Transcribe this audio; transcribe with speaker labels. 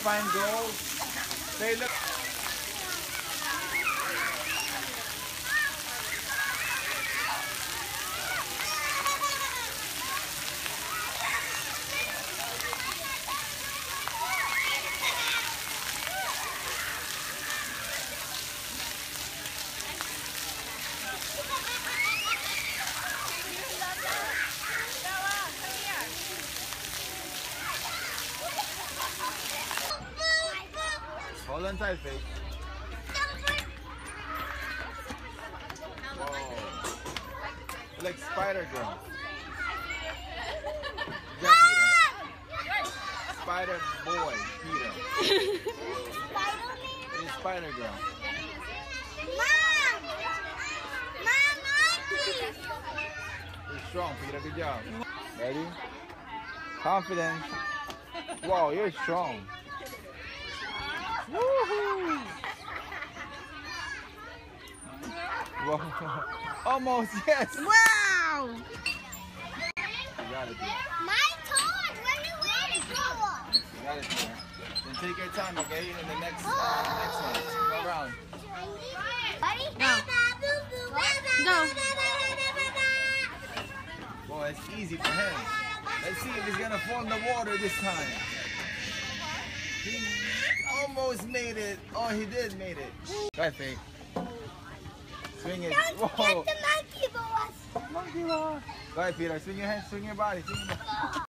Speaker 1: find gold. They look. Hold on tight, Faith. Whoa. Like Spider Girl. Spider Boy, Peter. It's Spider Girl.
Speaker 2: Mom! Please!
Speaker 1: You're strong, Peter. Good job. Ready? Confidence. Wow, you're strong. Woohoo! Whoa. Almost, yes!
Speaker 2: Wow!
Speaker 1: You got it, Peter.
Speaker 2: My turn! When you waiting for?
Speaker 1: You got it, Peter. Then take your time, okay? In the next one. Go around.
Speaker 2: Ready?
Speaker 3: Go. Go.
Speaker 1: Boy, it's easy for him. Let's see if he's gonna fall in the water this time. He almost made it. Oh, he did made it. Go ahead, Faith. Swing it.
Speaker 2: Don't
Speaker 1: Whoa.
Speaker 2: get the monkey boss.
Speaker 1: Monkey law. Go ahead, Peter. Swing your hands, swing your body. Swing your body.